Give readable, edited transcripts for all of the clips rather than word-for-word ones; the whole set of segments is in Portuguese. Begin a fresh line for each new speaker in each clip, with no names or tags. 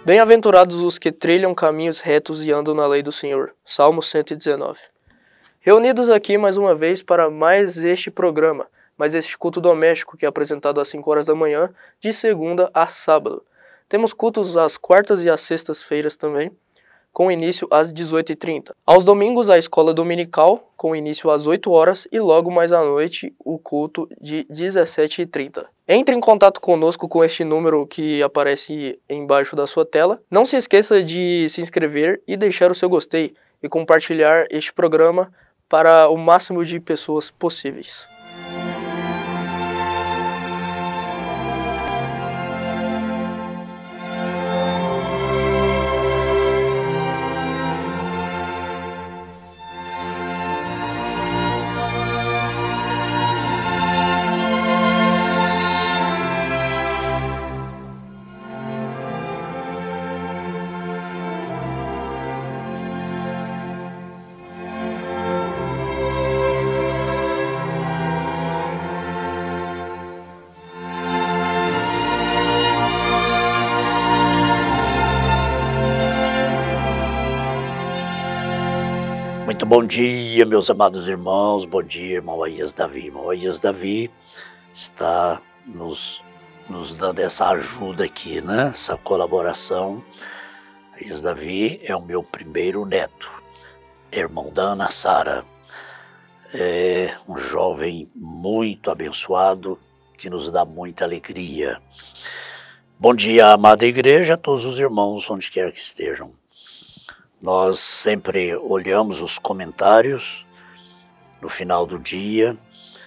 Bem-aventurados os que trilham caminhos retos e andam na lei do Senhor. Salmo 119. Reunidos aqui mais uma vez para mais este programa, mais este culto doméstico que é apresentado às 5 horas da manhã, de segunda a sábado. Temos cultos às quartas e às sextas-feiras também, com início às 18h30. Aos domingos, a escola dominical, com início às 8 horas, e logo mais à noite, o culto de 17h30. Entre em contato conosco com este número que aparece embaixo da sua tela. Não se esqueça de se inscrever e deixar o seu gostei e compartilhar este programa para o máximo de pessoas possíveis.
Muito bom dia, meus amados irmãos. Bom dia, irmão Aías Davi. Irmão Aías Davi está nos dando essa ajuda aqui, né? Essa colaboração. Aías Davi é o meu primeiro neto, irmão da Ana Sara. É um jovem muito abençoado que nos dá muita alegria. Bom dia, amada igreja, a todos os irmãos, onde quer que estejam. Nós sempre olhamos os comentários no final do dia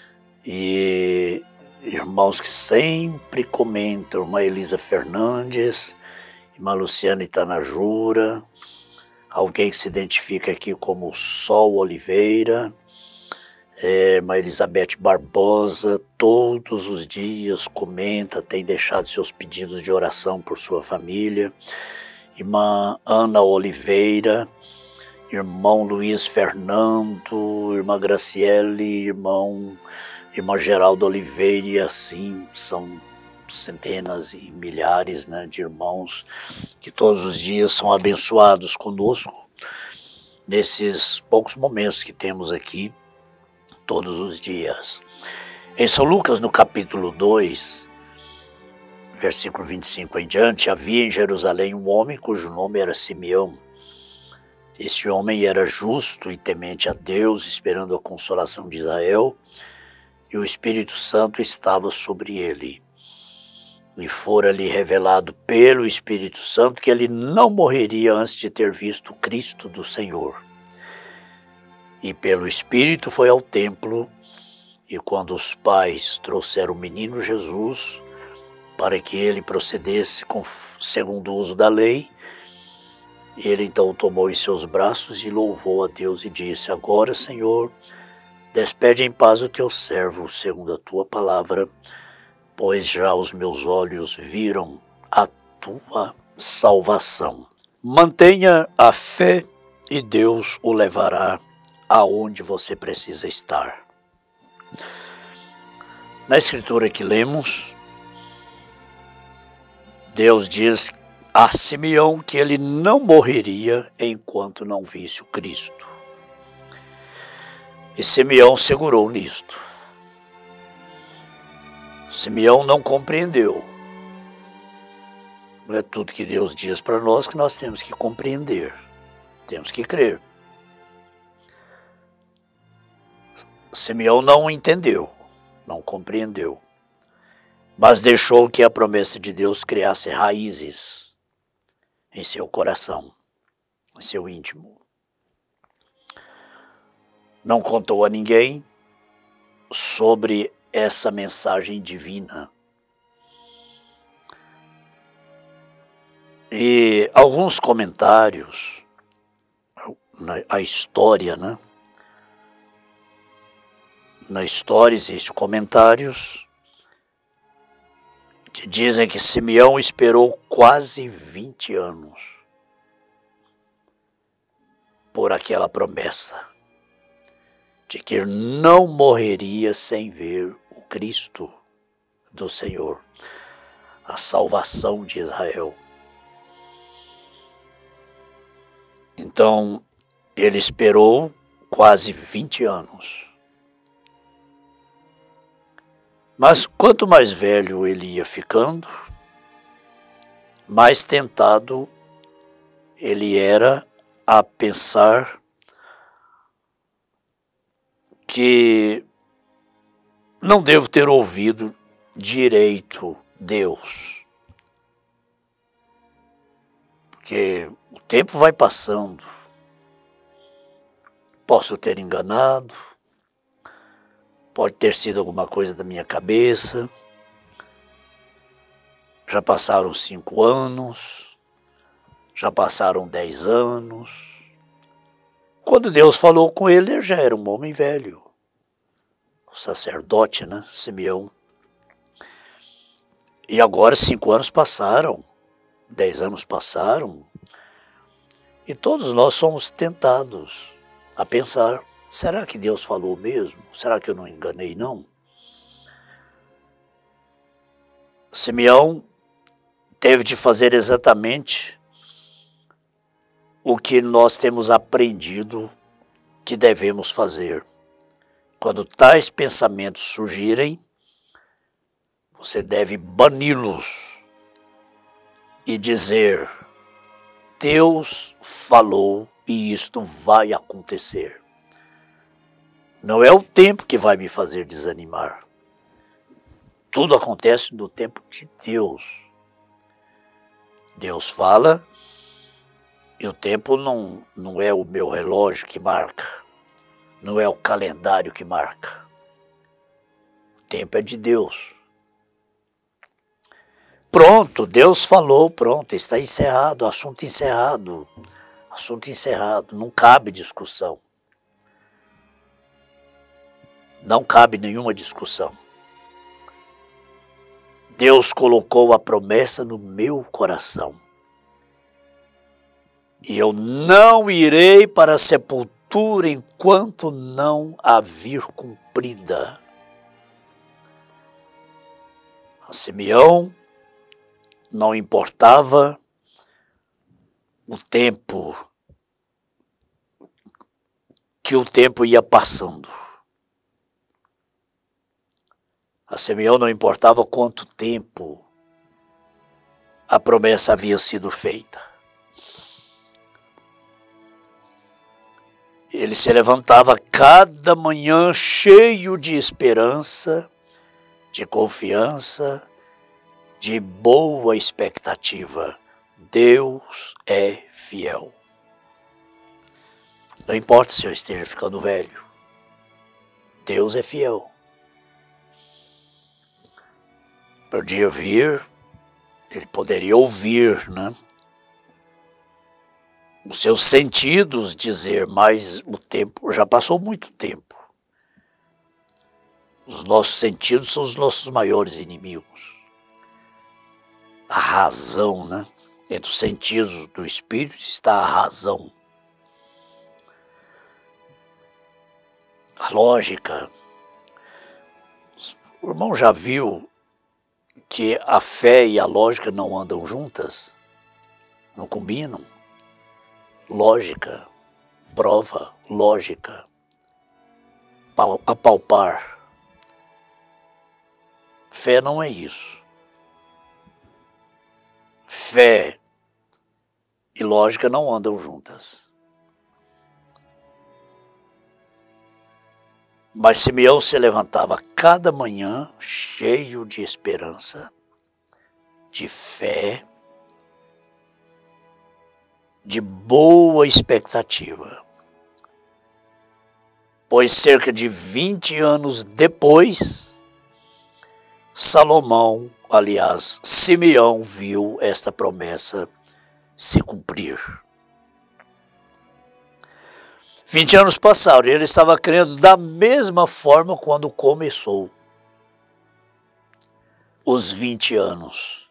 e irmãos que sempre comentam, irmã Elisa Fernandes, irmã Luciana Itanajura, alguém que se identifica aqui como Sol Oliveira, irmã Elizabeth Barbosa, todos os dias comenta, tem deixado seus pedidos de oração por sua família. Irmã Ana Oliveira, irmão Luiz Fernando, irmã Graciele, irmão Geraldo Oliveira, e assim são centenas e milhares, né, de irmãos que todos os dias são abençoados conosco nesses poucos momentos que temos aqui todos os dias. Em São Lucas, no capítulo 2, versículo 25 em diante, havia em Jerusalém um homem cujo nome era Simeão. Este homem era justo e temente a Deus, esperando a consolação de Israel, e o Espírito Santo estava sobre ele. E fora-lhe revelado pelo Espírito Santo que ele não morreria antes de ter visto o Cristo do Senhor. E pelo Espírito foi ao templo, e quando os pais trouxeram o menino Jesus, para que ele procedesse segundo o uso da lei, ele então o tomou em seus braços e louvou a Deus e disse: Agora, Senhor, despede em paz o teu servo, segundo a tua palavra, pois já os meus olhos viram a tua salvação. Mantenha a fé e Deus o levará aonde você precisa estar. Na escritura que lemos, Deus diz a Simeão que ele não morreria enquanto não visse o Cristo. E Simeão segurou nisto. Simeão não compreendeu. Não é tudo que Deus diz para nós que nós temos que compreender. Temos que crer. Simeão não entendeu, não compreendeu, mas deixou que a promessa de Deus criasse raízes em seu coração, em seu íntimo. Não contou a ninguém sobre essa mensagem divina. E alguns comentários, a história, né? Na história existem comentários que dizem que Simeão esperou quase 20 anos por aquela promessa de que não morreria sem ver o Cristo do Senhor, a salvação de Israel. Então, ele esperou quase 20 anos. Mas quanto mais velho ele ia ficando, mais tentado ele era a pensar que não devo ter ouvido direito Deus. Porque o tempo vai passando. Posso ter enganado. Pode ter sido alguma coisa da minha cabeça. Já passaram 5 anos. Já passaram 10 anos. Quando Deus falou com ele, ele já era um homem velho. O sacerdote, né? Simeão. E agora 5 anos passaram. 10 anos passaram. E todos nós somos tentados a pensar: será que Deus falou mesmo? Será que eu não enganei, não? Simeão teve de fazer exatamente o que nós temos aprendido que devemos fazer. Quando tais pensamentos surgirem, você deve bani-los e dizer: Deus falou e isto vai acontecer. Não é o tempo que vai me fazer desanimar. Tudo acontece no tempo de Deus. Deus fala e o tempo não é o meu relógio que marca. Não é o calendário que marca. O tempo é de Deus. Pronto, Deus falou, pronto, está encerrado, assunto encerrado. Assunto encerrado, não cabe discussão. Não cabe nenhuma discussão. Deus colocou a promessa no meu coração. E eu não irei para a sepultura enquanto não a vir cumprida. A Simeão não importava o tempo, que o tempo ia passando. A Simeão não importava quanto tempo a promessa havia sido feita. Ele se levantava cada manhã cheio de esperança, de confiança, de boa expectativa. Deus é fiel. Não importa se eu esteja ficando velho. Deus é fiel. Podia vir, ele poderia ouvir, né? Os seus sentidos dizer, mas o tempo, já passou muito tempo. Os nossos sentidos são os nossos maiores inimigos. A razão, né? Entre os sentidos do espírito está a razão. A lógica. O irmão já viu que a fé e a lógica não andam juntas? Não combinam? Lógica, prova, lógica, apalpar. Fé não é isso. Fé e lógica não andam juntas. Mas Simeão se levantava cada manhã cheio de esperança, de fé, de boa expectativa. Pois cerca de 20 anos depois, Simeão viu esta promessa se cumprir. 20 anos passaram e ele estava crendo da mesma forma quando começou. Os 20 anos.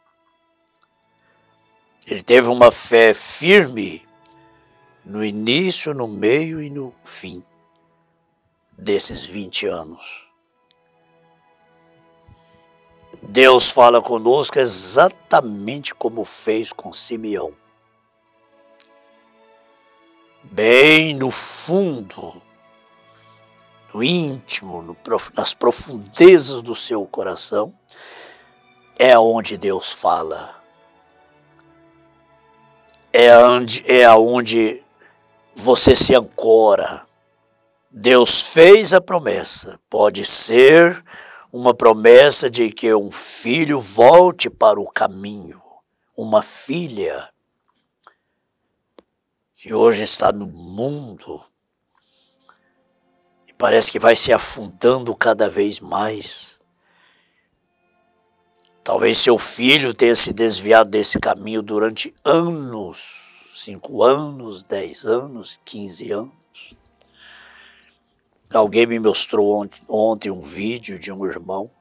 Ele teve uma fé firme no início, no meio e no fim desses 20 anos. Deus fala conosco exatamente como fez com Simeão. bem no fundo, no íntimo, nas profundezas do seu coração, é onde Deus fala. É aonde você se ancora. Deus fez a promessa. Pode ser uma promessa de que um filho volte para o caminho. Uma filha que hoje está no mundo e parece que vai se afundando cada vez mais. Talvez seu filho tenha se desviado desse caminho durante anos, 5 anos, 10 anos, 15 anos. Alguém me mostrou ontem um vídeo de um irmão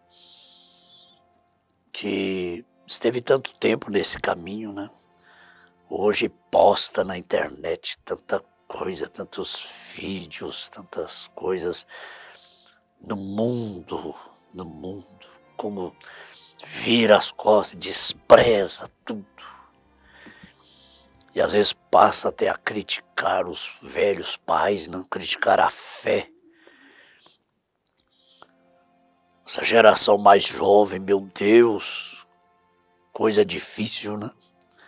que esteve tanto tempo nesse caminho, né? Hoje posta na internet tanta coisa, tantos vídeos, tantas coisas no mundo, como vira as costas, despreza tudo. E às vezes passa até a criticar os velhos pais, não criticar a fé. Essa geração mais jovem, meu Deus, coisa difícil, né?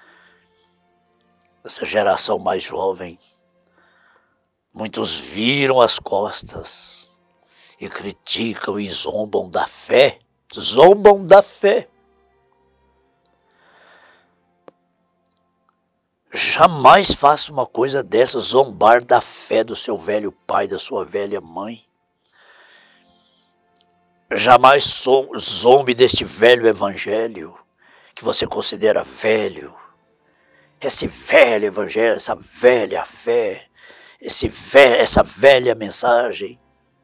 Essa geração mais jovem, muitos viram as costas e criticam e zombam da fé. Zombam da fé. Jamais faça uma coisa dessa, zombar da fé do seu velho pai, da sua velha mãe. Jamais zombe deste velho evangelho que você considera velho. Esse velho evangelho, essa velha fé, essa velha mensagem.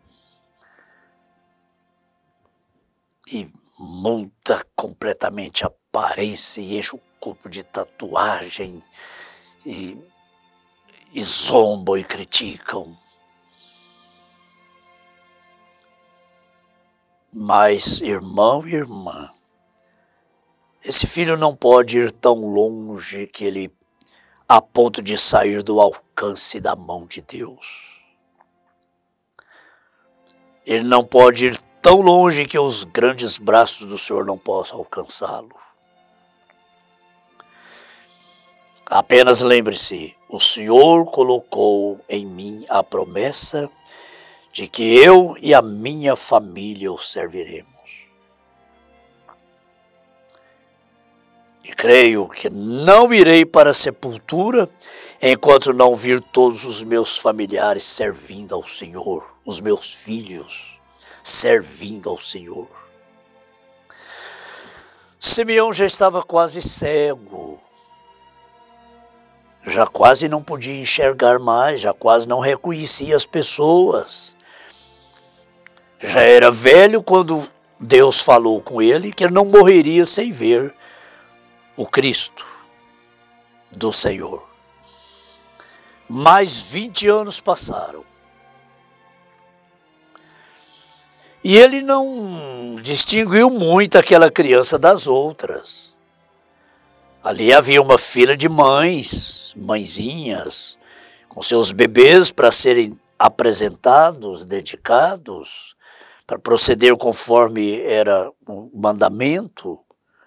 E muda completamente a aparência e enche o corpo de tatuagem e zombam e criticam. Mas, irmão e irmã, esse filho não pode ir tão longe que ele a ponto de sair do alcance da mão de Deus. Ele não pode ir tão longe que os grandes braços do Senhor não possam alcançá-lo. Apenas lembre-se, o Senhor colocou em mim a promessa de que eu e a minha família o serviremos. E creio que não irei para a sepultura enquanto não vir todos os meus familiares servindo ao Senhor, os meus filhos servindo ao Senhor. Simeão já estava quase cego, já quase não podia enxergar mais, já quase não reconhecia as pessoas. Já era velho quando Deus falou com ele que ele não morreria sem ver o Cristo do Senhor. Mais 20 anos passaram. E ele não distinguiu muito aquela criança das outras. Ali havia uma fila de mãezinhas, com seus bebês para serem apresentados, dedicados, para proceder conforme era o mandamento.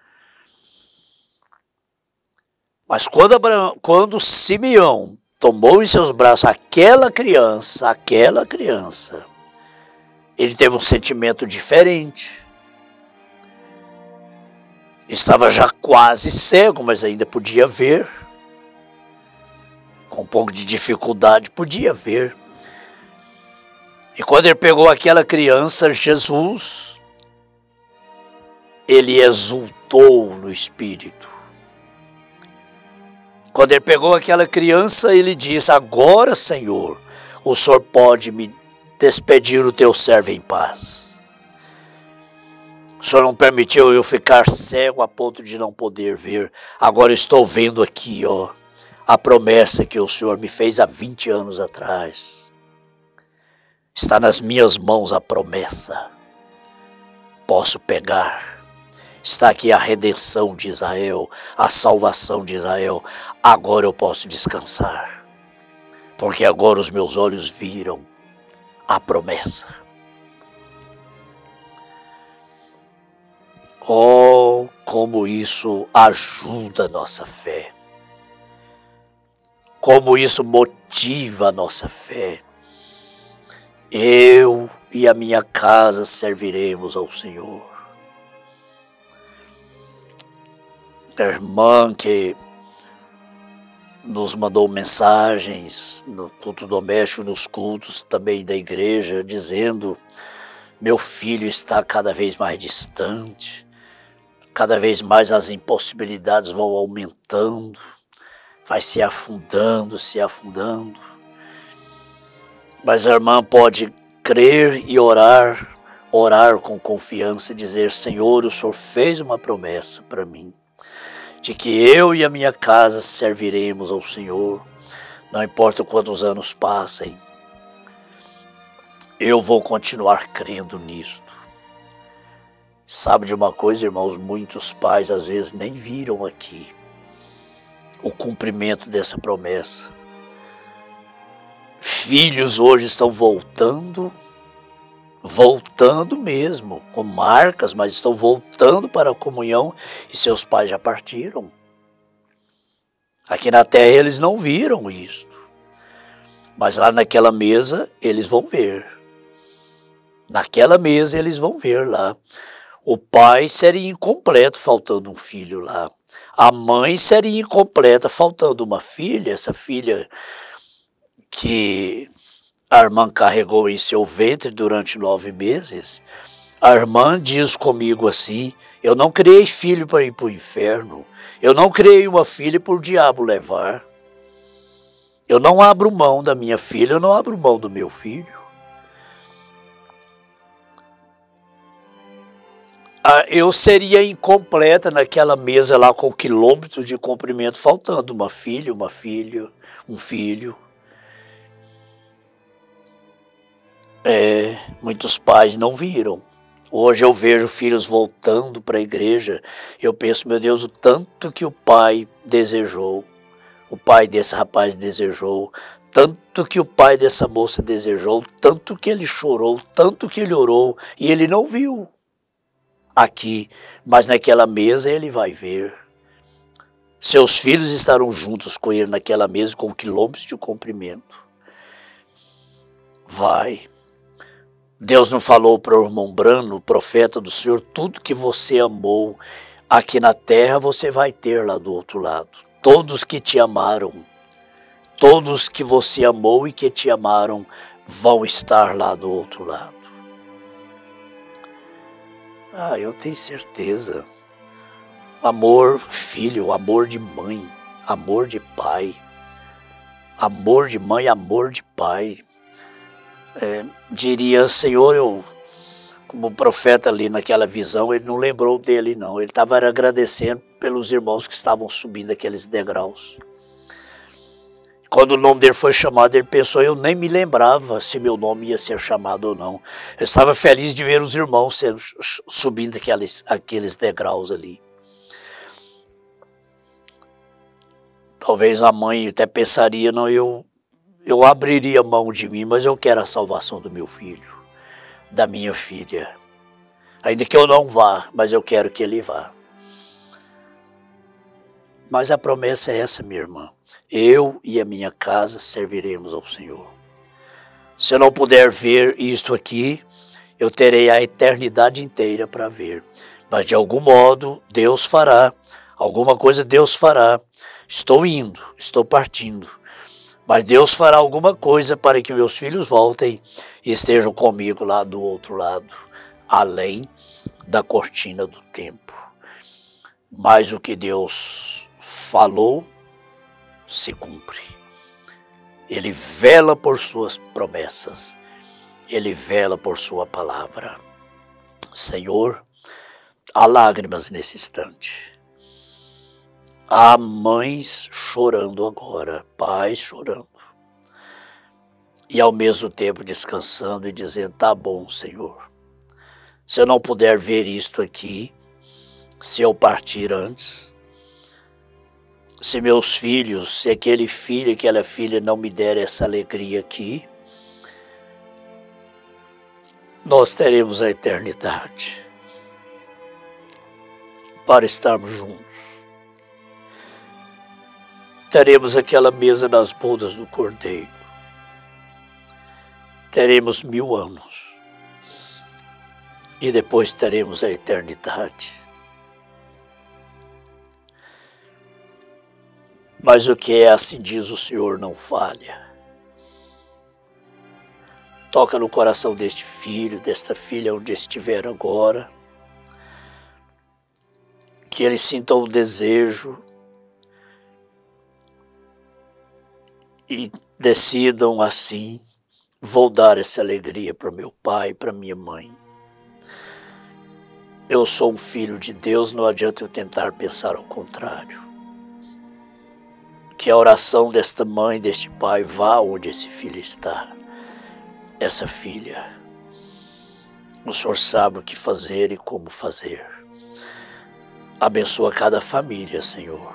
Mas quando Simeão tomou em seus braços aquela criança, ele teve um sentimento diferente. Estava já quase cego, mas ainda podia ver. Com um pouco de dificuldade, podia ver. E quando ele pegou aquela criança, Jesus, ele exultou no Espírito. Quando ele pegou aquela criança, ele disse: agora, Senhor, o Senhor pode me despedir o teu servo em paz. O Senhor não permitiu eu ficar cego a ponto de não poder ver. Agora estou vendo aqui, ó, a promessa que o Senhor me fez há 20 anos atrás. Está nas minhas mãos a promessa. Posso pegar. Está aqui a redenção de Israel, a salvação de Israel. Agora eu posso descansar. porque agora os meus olhos viram a promessa. Oh, como isso ajuda a nossa fé. Como isso motiva a nossa fé. Eu e a minha casa serviremos ao Senhor. A irmã que nos mandou mensagens no culto doméstico, nos cultos também da igreja, dizendo: meu filho está cada vez mais distante, cada vez mais as impossibilidades vão aumentando, vai se afundando, se afundando. Mas a irmã pode crer e orar com confiança e dizer: Senhor, o Senhor fez uma promessa para mim, de que eu e a minha casa serviremos ao Senhor, não importa quantos anos passem, eu vou continuar crendo nisto. Sabe de uma coisa, irmãos? Muitos pais às vezes nem viram aqui o cumprimento dessa promessa. Filhos hoje estão voltando mesmo, com marcas, mas estão voltando para a comunhão e seus pais já partiram. Aqui na terra eles não viram isto, mas lá naquela mesa eles vão ver. Naquela mesa eles vão ver lá. O pai seria incompleto faltando um filho lá. A mãe seria incompleta faltando uma filha, essa filha que a irmã carregou em seu ventre durante 9 meses. A irmã diz comigo assim: eu não criei filho para ir para o inferno. Eu não criei uma filha para o diabo levar. Eu não abro mão da minha filha, eu não abro mão do meu filho. Eu seria incompleta naquela mesa lá com quilômetros de comprimento, faltando uma filha, um filho. Muitos pais não viram. Hoje eu vejo filhos voltando para a igreja. Eu penso, meu Deus, o tanto que o pai desejou, o pai desse rapaz desejou, tanto que o pai dessa moça desejou, tanto que ele chorou, tanto que ele orou, e ele não viu aqui, mas naquela mesa ele vai ver. Seus filhos estarão juntos com ele naquela mesa com quilômetros de comprimento. Vai. Deus não falou para o irmão Brano, o profeta do Senhor: tudo que você amou aqui na terra você vai ter lá do outro lado. Todos que te amaram, todos que você amou e que te amaram vão estar lá do outro lado. Eu tenho certeza. Amor filho, amor de mãe, amor de pai, amor de mãe, amor de pai. Diria: Senhor, eu, como profeta ali naquela visão, ele não lembrou dele não. Ele estava agradecendo pelos irmãos que estavam subindo aqueles degraus. Quando o nome dele foi chamado, ele pensou: eu nem me lembrava se meu nome ia ser chamado ou não. Eu estava feliz de ver os irmãos subindo aqueles degraus ali. Talvez a mãe até pensaria: não, eu abriria mão de mim, mas eu quero a salvação do meu filho, da minha filha. Ainda que eu não vá, mas eu quero que ele vá. Mas a promessa é essa, minha irmã: eu e a minha casa serviremos ao Senhor. Se eu não puder ver isto aqui, eu terei a eternidade inteira para ver. Mas de algum modo Deus fará, alguma coisa Deus fará. Estou indo, estou partindo. Mas Deus fará alguma coisa para que meus filhos voltem e estejam comigo lá do outro lado, além da cortina do tempo. Mas o que Deus falou se cumpre. Ele vela por suas promessas. Ele vela por sua palavra. Senhor, há lágrimas nesse instante. Há mães chorando agora, pais chorando. E ao mesmo tempo descansando e dizendo: tá bom, Senhor. Se eu não puder ver isto aqui, se eu partir antes, Se meus filhos, se aquele filho, aquela filha não me der essa alegria aqui, nós teremos a eternidade para estarmos juntos. Teremos aquela mesa nas bodas do Cordeiro. Teremos 1000 anos. E depois teremos a eternidade. Mas o que é assim diz o Senhor não falha. Toca no coração deste filho, desta filha, onde estiver agora. Que eles sintam o desejo e decidam assim, vou dar essa alegria para meu pai, para minha mãe. Eu sou um filho de Deus, não adianta eu tentar pensar ao contrário. Que a oração desta mãe, deste pai, vá onde esse filho está. Essa filha. O Senhor sabe o que fazer e como fazer. Abençoa cada família, Senhor.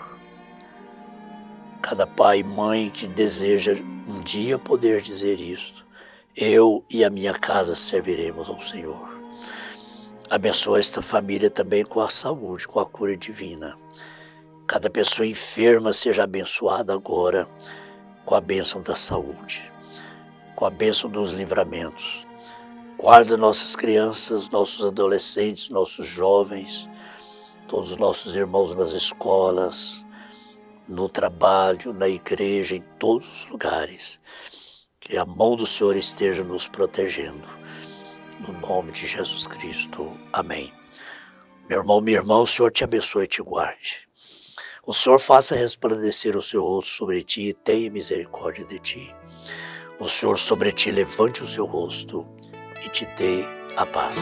Cada pai e mãe que deseja um dia poder dizer isto. Eu e a minha casa serviremos ao Senhor. Abençoa esta família também com a saúde, com a cura divina. Cada pessoa enferma seja abençoada agora com a bênção da saúde, com a bênção dos livramentos. Guarda nossas crianças, nossos adolescentes, nossos jovens, todos os nossos irmãos nas escolas, no trabalho, na igreja, em todos os lugares. Que a mão do Senhor esteja nos protegendo. No nome de Jesus Cristo. Amém. Meu irmão, minha irmã, o Senhor te abençoe e te guarde. O Senhor faça resplandecer o seu rosto sobre ti e tenha misericórdia de ti. O Senhor sobre ti levante o seu rosto e te dê a paz.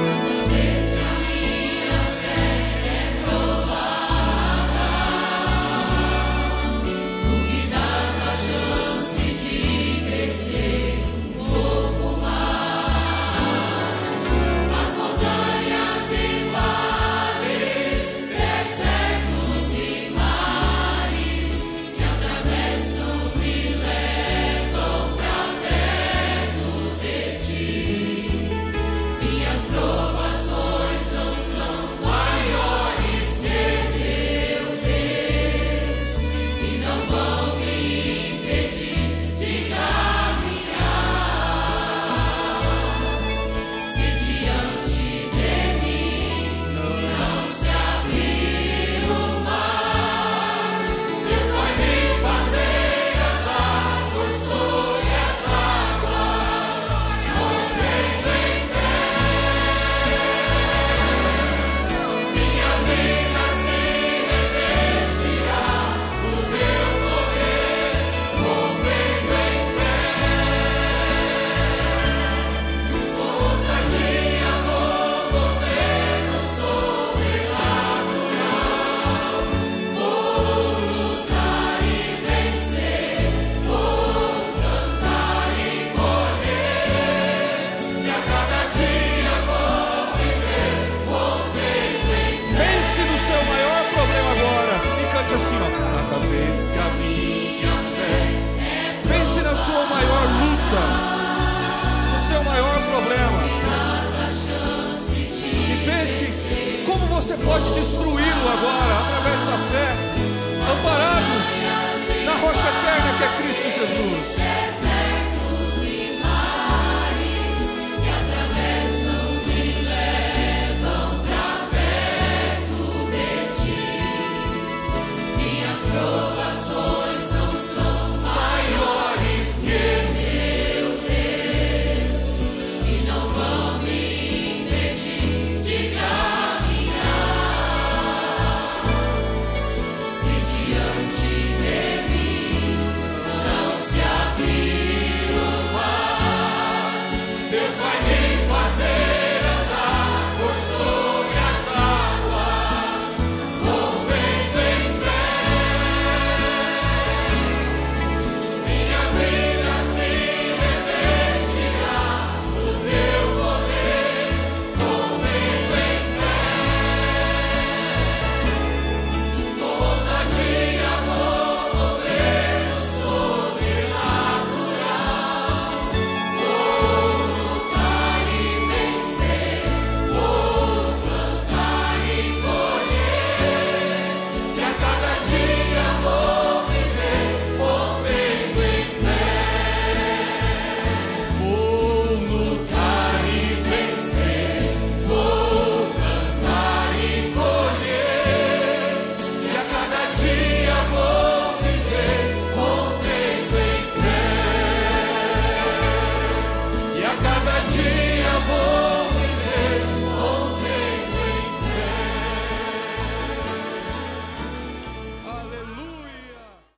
Você pode destruí-lo agora, através da fé, amparados na rocha eterna que é Cristo.